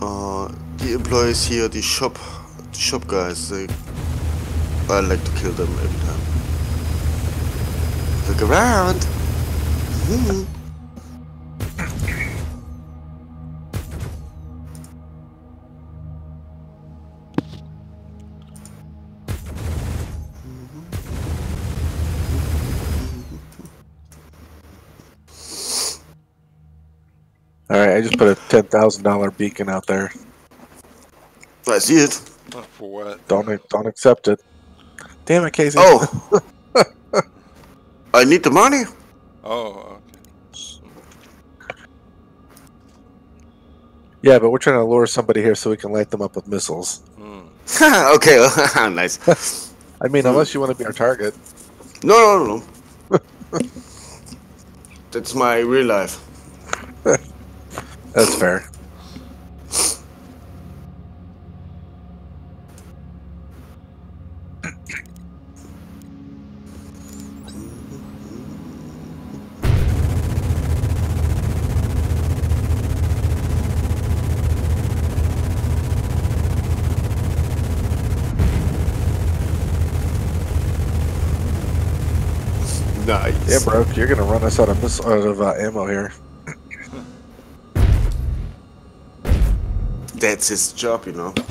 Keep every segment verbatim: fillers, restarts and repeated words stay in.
uh, the employees here, the shop, the shop guys, they, I like to kill them every time. Look around. Mm-hmm. All right, I just put a ten thousand dollar beacon out there. I see it. For what? Don't don't accept it. Damn it, Casey. Oh, I need the money. Oh, okay. Yeah, but we're trying to lure somebody here so we can light them up with missiles. Hmm. Okay, nice. I mean, unless you want to be our target. No, no, no, no. That's my real life. That's fair. Nice. Yeah, bro, you're gonna run us out of miss out of uh, ammo here. That's his job, you know.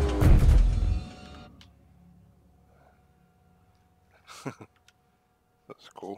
That's cool.